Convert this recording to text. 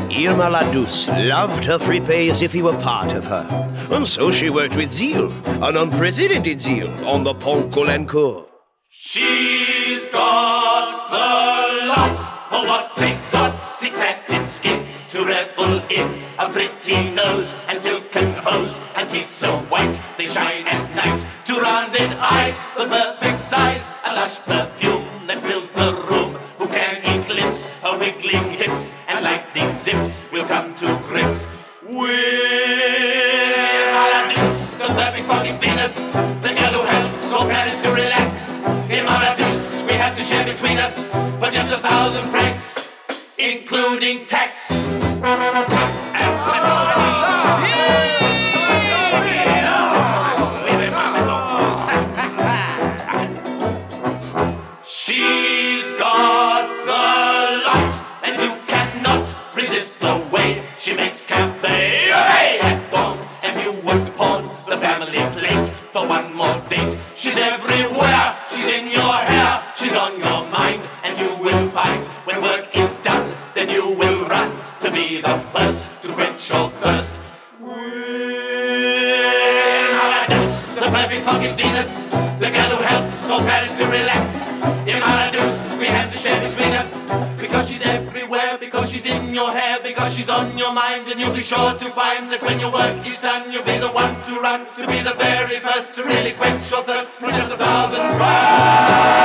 Irma La Douce loved her Frippe as if he were part of her, and so she worked with zeal, an unprecedented zeal, on the Pont Colincourt. She's got the lot of what exotic satin skin to revel in, a pretty nose and silken hose, and teeth so white they shine at night, two rounded eyes, the perfect size, a lush perfume that fills the room. Who can eclipse her wiggling hips and lightning zips? Will come to grips with Irma La Douce, the perfect fucking Venus, the girl who helps all Paris to relax. Irma La Douce, we have to share between us for just 1,000 francs, including tax. She's got the lot, and you cannot resist the way she makes cafe at dawn, and you would pawn the family plate for one more date. She's everywhere, she's in your hair, she's on your mind, and you will find when work is done, then you will run to be the first to quench your thirst. Irma La Douce, the perfect pocket Venus, the girl who helps all Paris to relax. Irma La Douce, we have to share between us, because she's everywhere, because she's in your hair, because she's on your mind, and you'll be sure to find that when your work is done, you'll be the one to run, to be the very first to really quench your thirst for just 1,000 francs.